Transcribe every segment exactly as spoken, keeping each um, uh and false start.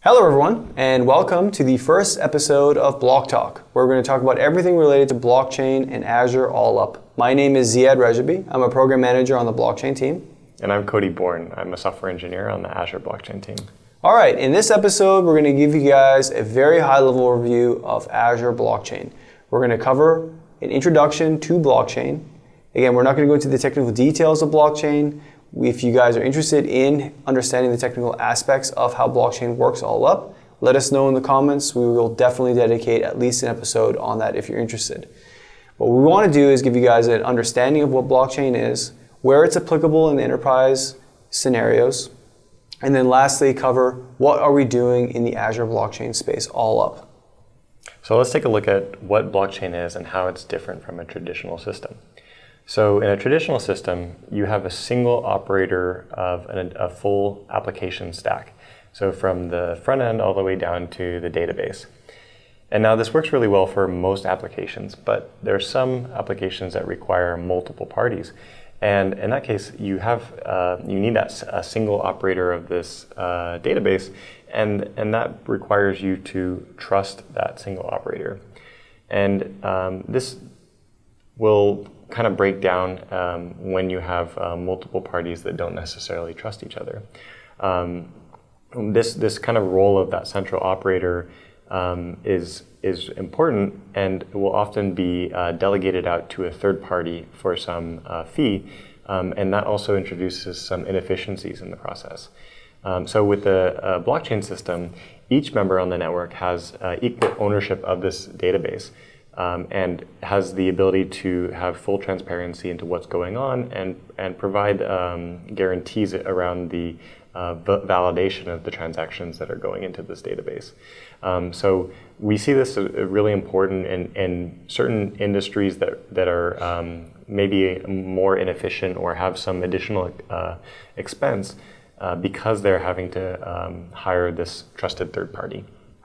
Hello everyone, and welcome to the first episode of Block Talk, where we're going to talk about everything related to blockchain and Azure all up. My name is Ziad Rejabi. I'm a program manager on the blockchain team. And I'm Cody Bourne. I'm a software engineer on the Azure blockchain team. All right, in this episode, we're going to give you guys a very high-level review of Azure blockchain. We're going to cover an introduction to blockchain. Again, we're not going to go into the technical details of blockchain. If you guys are interested in understanding the technical aspects of how blockchain works all up, let us know in the comments. We will definitely dedicate at least an episode on that if you're interested. What we want to do is give you guys an understanding of what blockchain is, where it's applicable in the enterprise scenarios, and then lastly cover what are we doing in the Azure blockchain space all up. So let's take a look at what blockchain is and how it's different from a traditional system. So in a traditional system, you have a single operator of an, a full application stack. So from the front end all the way down to the database. And now this works really well for most applications, but there are some applications that require multiple parties. And in that case, you have uh, you need that a single operator of this uh, database, and, and that requires you to trust that single operator. And um, this will kind of break down um, when you have uh, multiple parties that don't necessarily trust each other. Um, this this kind of role of that central operator um, is is important, and will often be uh, delegated out to a third party for some uh, fee, um, and that also introduces some inefficiencies in the process. Um, so with the uh, blockchain system, each member on the network has uh, equal ownership of this database. Um, and has the ability to have full transparency into what's going on and, and provide um, guarantees around the uh, validation of the transactions that are going into this database. Um, so we see this as really important in, in certain industries that, that are um, maybe more inefficient or have some additional uh, expense uh, because they're having to um, hire this trusted third party.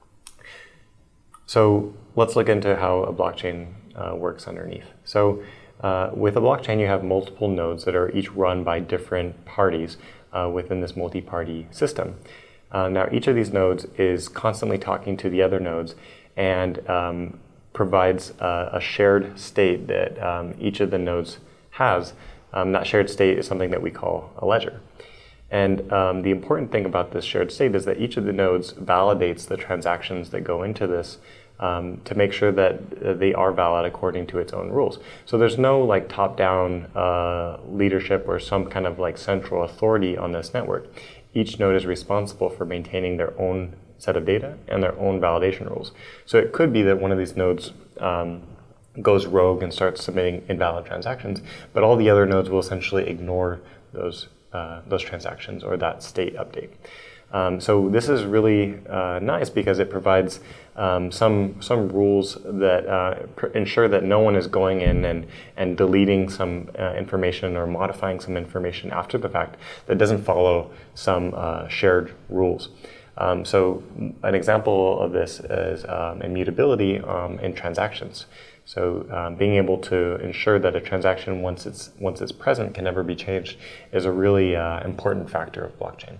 So let's look into how a blockchain uh, works underneath. So uh, with a blockchain, you have multiple nodes that are each run by different parties uh, within this multi-party system. Uh, now, each of these nodes is constantly talking to the other nodes and um, provides uh, a shared state that um, each of the nodes has. Um, that shared state is something that we call a ledger. And um, the important thing about this shared state is that each of the nodes validates the transactions that go into this um, to make sure that uh, they are valid according to its own rules. So there's no like top-down uh, leadership or some kind of like central authority on this network. Each node is responsible for maintaining their own set of data and their own validation rules. So it could be that one of these nodes um, goes rogue and starts submitting invalid transactions, but all the other nodes will essentially ignore those Uh, those transactions or that state update. Um, so this is really uh, nice because it provides um, some some rules that uh, pr ensure that no one is going in and, and deleting some uh, information or modifying some information after the fact that doesn't follow some uh, shared rules. Um, so an example of this is um, immutability um, in transactions. So um, being able to ensure that a transaction, once it's once it's present, can never be changed, is a really uh, important factor of blockchain.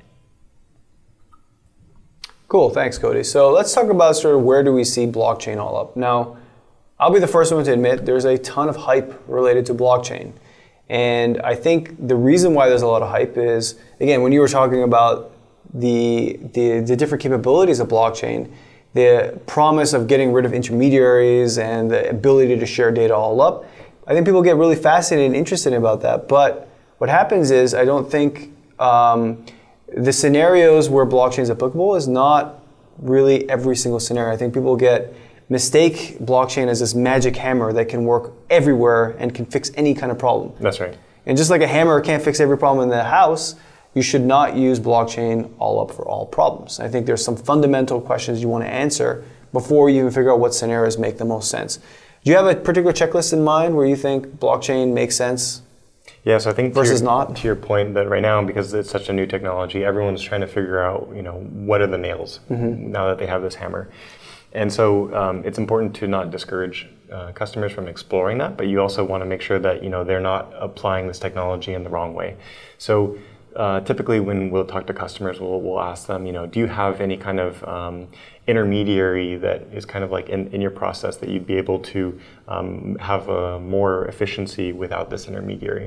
Cool, thanks Cody. So let's talk about sort of where do we see blockchain all up. Now, I'll be the first one to admit there's a ton of hype related to blockchain. And I think the reason why there's a lot of hype is, again, when you were talking about the, the, the different capabilities of blockchain, the promise of getting rid of intermediaries and the ability to share data all up, I think people get really fascinated and interested about that. But what happens is I don't think um, the scenarios where blockchain is applicable is not really every single scenario. I think people get mistake blockchain as this magic hammer that can work everywhere and can fix any kind of problem. That's right. And just like a hammer can't fix every problem in the house, you should not use blockchain all up for all problems. I think there's some fundamental questions you want to answer before you even figure out what scenarios make the most sense. Do you have a particular checklist in mind where you think blockchain makes sense? Yeah, so I think versus to your, not? To your point that right now, because it's such a new technology, everyone's trying to figure out, you know, what are the nails mm-hmm. now that they have this hammer. And so um, it's important to not discourage uh, customers from exploring that, but you also want to make sure that, you know, they're not applying this technology in the wrong way. So uh, typically when we'll talk to customers, we'll, we'll ask them, you know, do you have any kind of um, intermediary that is kind of like in, in your process that you'd be able to um, have a more efficiency without this intermediary?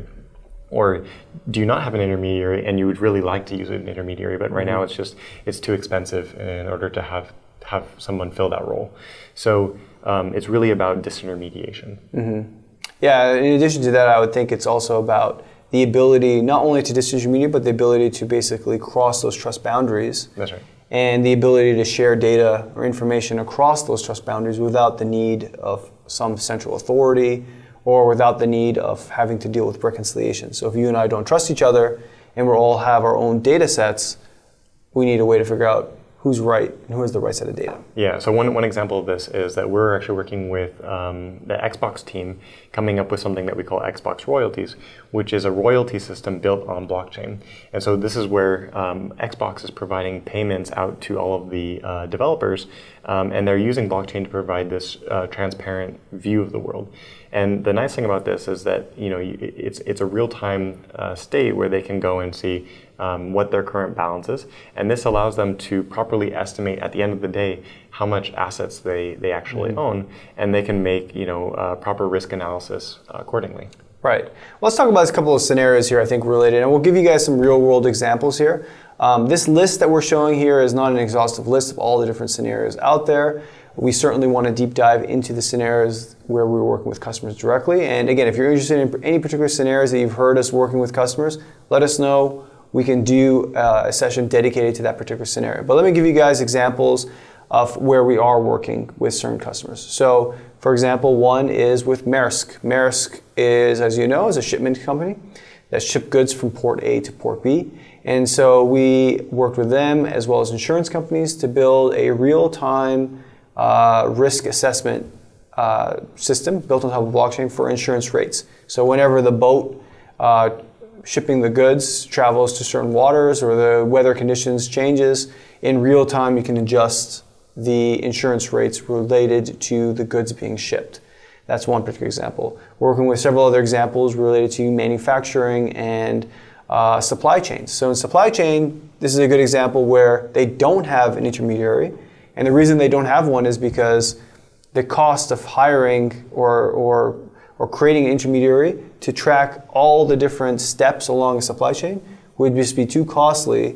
Or do you not have an intermediary and you would really like to use an intermediary, but right mm-hmm. now it's just, it's too expensive in order to have, have someone fill that role. So um, it's really about disintermediation. Mm-hmm. Yeah, in addition to that, I would think it's also about the ability not only to disintermediate, but the ability to basically cross those trust boundaries. That's right. And the ability to share data or information across those trust boundaries without the need of some central authority or without the need of having to deal with reconciliation. So if you and I don't trust each other and we all have our own data sets, we need a way to figure out who's right and who has the right set of data. Yeah, so one, one example of this is that we're actually working with um, the Xbox team coming up with something that we call Xbox Royalties, which is a royalty system built on blockchain. And so this is where um, Xbox is providing payments out to all of the uh, developers, um, and they're using blockchain to provide this uh, transparent view of the world. And the nice thing about this is that, you know, it's it's a real-time uh, state where they can go and see um, what their current balance is, and this allows them to properly estimate at the end of the day how much assets they they actually mm-hmm. own, and they can make, you know, uh, proper risk analysis uh, accordingly. Right. Well, let's talk about a couple of scenarios here I think related, and we'll give you guys some real-world examples here. Um, this list that we're showing here is not an exhaustive list of all the different scenarios out there. We certainly want to deep dive into the scenarios where we're working with customers directly. And again, if you're interested in any particular scenarios that you've heard us working with customers, let us know. We can do uh, a session dedicated to that particular scenario. But let me give you guys examples of where we are working with certain customers. So, for example, one is with Maersk. Maersk is, as you know, is a shipment company that ship goods from port A to port B. And so we worked with them as well as insurance companies to build a real-time Uh, risk assessment uh, system built on top of blockchain for insurance rates. So whenever the boat uh, shipping the goods travels to certain waters or the weather conditions changes, in real time you can adjust the insurance rates related to the goods being shipped. That's one particular example. We're working with several other examples related to manufacturing and uh, supply chains. So in supply chain, this is a good example where they don't have an intermediary. And the reason they don't have one is because the cost of hiring or, or, or creating an intermediary to track all the different steps along a supply chain would just be too costly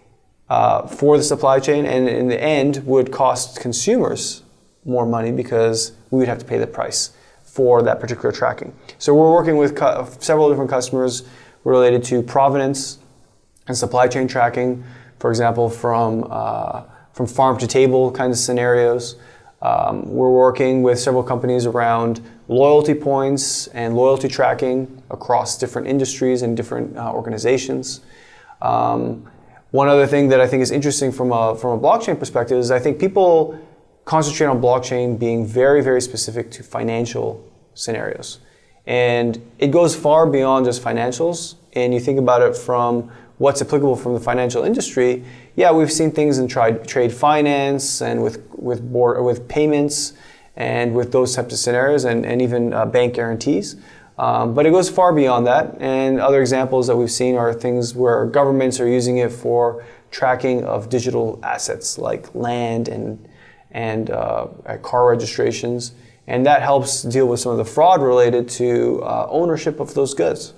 uh, for the supply chain, and in the end would cost consumers more money because we would have to pay the price for that particular tracking. So we're working with cu- several different customers related to provenance and supply chain tracking, for example, from uh, from farm to table kind of scenarios. Um, we're working with several companies around loyalty points and loyalty tracking across different industries and different uh, organizations. Um, one other thing that I think is interesting from a, from a blockchain perspective is I think people concentrate on blockchain being very, very specific to financial scenarios. And it goes far beyond just financials. And you think about it from what's applicable from the financial industry. Yeah, we've seen things in trade, trade finance and with with board, with payments and with those types of scenarios, and, and even uh, bank guarantees. Um, but it goes far beyond that. And other examples that we've seen are things where governments are using it for tracking of digital assets like land and and uh, car registrations, and that helps deal with some of the fraud related to uh, ownership of those goods.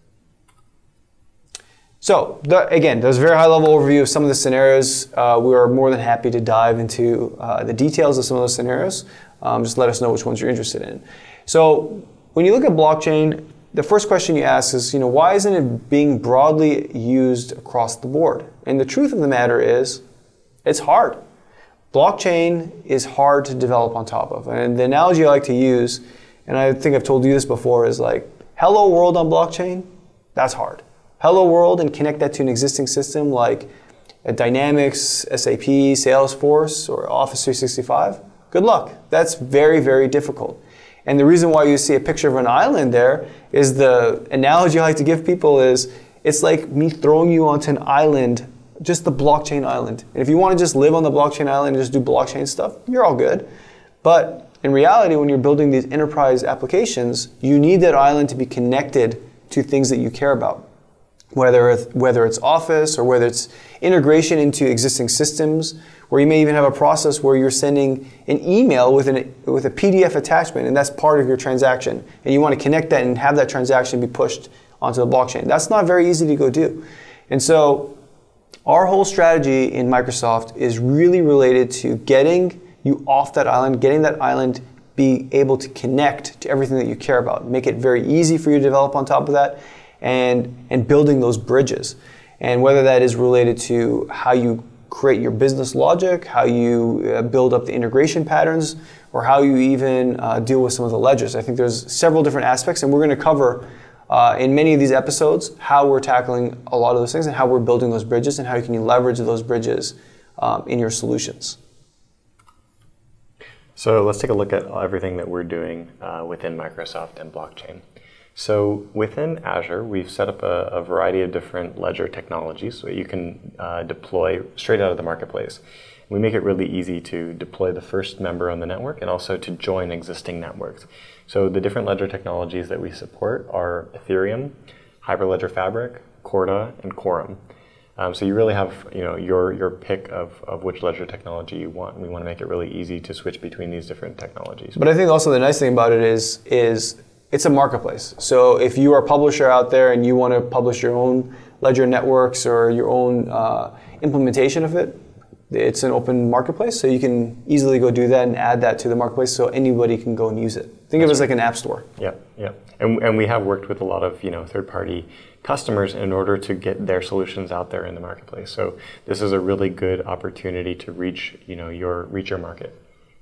So, the, again, there's a very high-level overview of some of the scenarios. Uh, we are more than happy to dive into uh, the details of some of those scenarios. Um, just let us know which ones you're interested in. So, when you look at blockchain, the first question you ask is, you know, why isn't it being broadly used across the board? And the truth of the matter is, it's hard. Blockchain is hard to develop on top of. And the analogy I like to use, and I think I've told you this before, is like, hello world on blockchain, that's hard. Hello world and connect that to an existing system like a Dynamics, S A P, Salesforce, or Office three sixty-five. Good luck. That's very, very difficult. And the reason why you see a picture of an island there is the analogy I like to give people is it's like me throwing you onto an island, just the blockchain island. And if you want to just live on the blockchain island and just do blockchain stuff, you're all good. But in reality, when you're building these enterprise applications, you need that island to be connected to things that you care about. whether it's, whether it's Office or whether it's integration into existing systems, where you may even have a process where you're sending an email with, an, with a P D F attachment, and that's part of your transaction, and you want to connect that and have that transaction be pushed onto the blockchain. That's not very easy to go do. And so our whole strategy in Microsoft is really related to getting you off that island, getting that island be able to connect to everything that you care about, make it very easy for you to develop on top of that, and, and building those bridges. And whether that is related to how you create your business logic, how you uh, build up the integration patterns, or how you even uh, deal with some of the ledgers. I think there's several different aspects, and we're going to cover uh, in many of these episodes how we're tackling a lot of those things and how we're building those bridges and how you can leverage those bridges um, in your solutions. So let's take a look at everything that we're doing uh, within Microsoft and blockchain. So within Azure, we've set up a, a variety of different ledger technologies that you can uh, deploy straight out of the marketplace. We make it really easy to deploy the first member on the network and also to join existing networks. So the different ledger technologies that we support are Ethereum, Hyperledger Fabric, Corda, and Quorum. Um, so you really have, you know, your, your pick of, of which ledger technology you want. We want to make it really easy to switch between these different technologies. But I think also the nice thing about it is, is it's a marketplace. So if you are a publisher out there and you want to publish your own ledger networks or your own uh, implementation of it, it's an open marketplace, so you can easily go do that and add that to the marketplace so anybody can go and use it. Think of it as like an app store. Yeah, yeah. And, and we have worked with a lot of, you know, third-party customers in order to get their solutions out there in the marketplace. So this is a really good opportunity to reach, you know, your reach your market.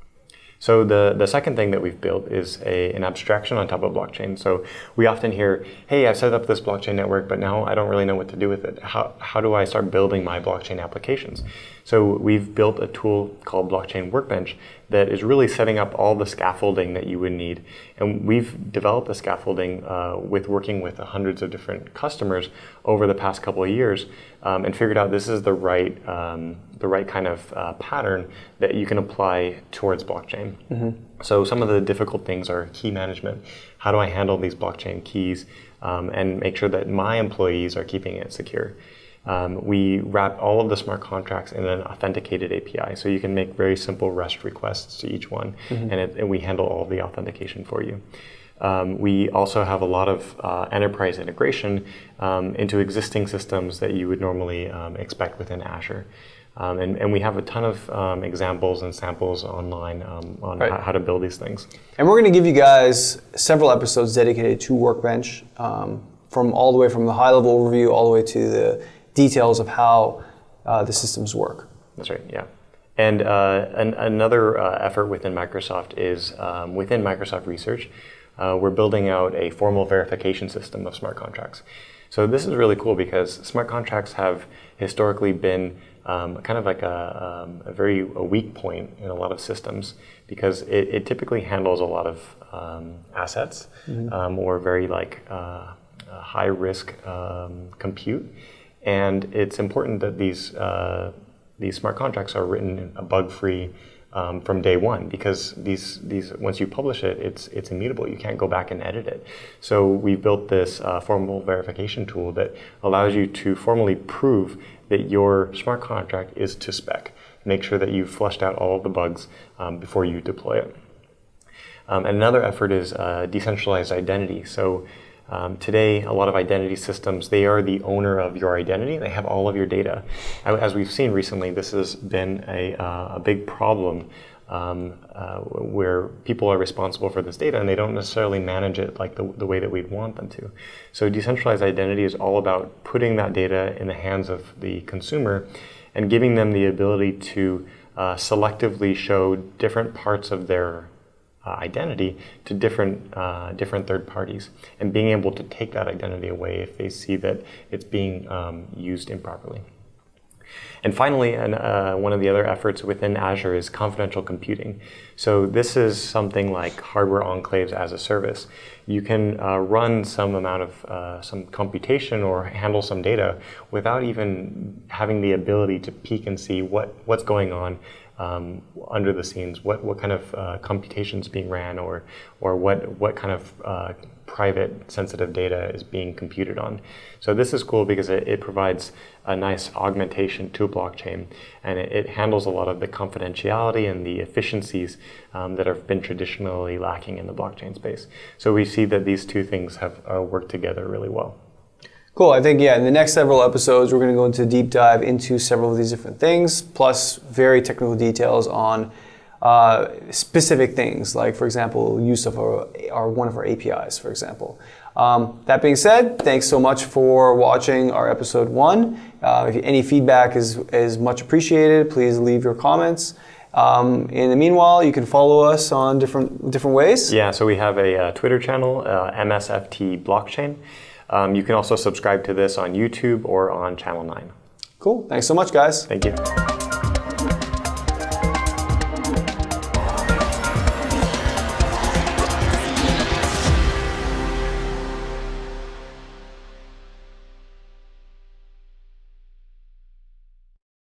So the, the second thing that we've built is a, an abstraction on top of blockchain. So we often hear, hey, I've set up this blockchain network, but now I don't really know what to do with it. How, how do I start building my blockchain applications? So we've built a tool called Blockchain Workbench that is really setting up all the scaffolding that you would need. And we've developed the scaffolding uh, with working with hundreds of different customers over the past couple of years um, and figured out this is the right, um, the right kind of uh, pattern that you can apply towards blockchain. Mm-hmm. So some of the difficult things are key management. How do I handle these blockchain keys um, and make sure that my employees are keeping it secure? Um, we wrap all of the smart contracts in an authenticated A P I, so you can make very simple REST requests to each one, mm-hmm. and, it, and we handle all of the authentication for you. Um, we also have a lot of uh, enterprise integration um, into existing systems that you would normally um, expect within Azure. Um, and, and we have a ton of um, examples and samples online um, on right. how to build these things. And we're going to give you guys several episodes dedicated to Workbench, um, from all the way from the high-level overview all the way to the details of how uh, the systems work. That's right, yeah. And uh, an, another uh, effort within Microsoft is um, within Microsoft Research, uh, we're building out a formal verification system of smart contracts. So this is really cool because smart contracts have historically been um, kind of like a, um, a very a weak point in a lot of systems because it, it typically handles a lot of um, assets mm-hmm. um, or very like uh, high risk um, compute. And it's important that these uh, these smart contracts are written bug-free um, from day one because these these once you publish it, it's it's immutable. You can't go back and edit it. So we built this uh, formal verification tool that allows you to formally prove that your smart contract is to spec. Make sure that you've flushed out all of the bugs um, before you deploy it. Um, and another effort is uh, decentralized identity. So. Um, today, a lot of identity systems, they are the owner of your identity. They have all of your data. As we've seen recently, this has been a, uh, a big problem um, uh, where people are responsible for this data and they don't necessarily manage it like the, the way that we'd want them to. So decentralized identity is all about putting that data in the hands of the consumer and giving them the ability to uh, selectively show different parts of their Uh, identity to different uh, different third parties, and being able to take that identity away if they see that it's being um, used improperly. And finally, and, uh, one of the other efforts within Azure is confidential computing. So this is something like hardware enclaves as a service. You can uh, run some amount of uh, some computation or handle some data without even having the ability to peek and see what, what's going on um, under the scenes, what, what kind of uh, computation is being ran, or, or what, what kind of uh, private sensitive data is being computed on. So this is cool because it, it provides a nice augmentation to a blockchain, and it, it handles a lot of the confidentiality and the efficiencies um, that have been traditionally lacking in the blockchain space. So we see that these two things have uh, worked together really well. Cool. I think, yeah, in the next several episodes, we're going to go into a deep dive into several of these different things, plus very technical details on uh, specific things, like, for example, use of our, our one of our A P Is, for example. Um, that being said, thanks so much for watching our episode one. Uh, if any feedback is, is much appreciated, please leave your comments. Um, in the meanwhile, you can follow us on different different ways. Yeah, so we have a uh, Twitter channel, uh, M S F T Blockchain. Um, you can also subscribe to this on YouTube or on Channel nine. Cool. Thanks so much, guys. Thank you.